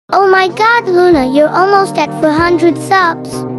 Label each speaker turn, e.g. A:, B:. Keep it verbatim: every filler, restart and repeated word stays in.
A: Oh my god, Luna, you're almost at four hundred subs.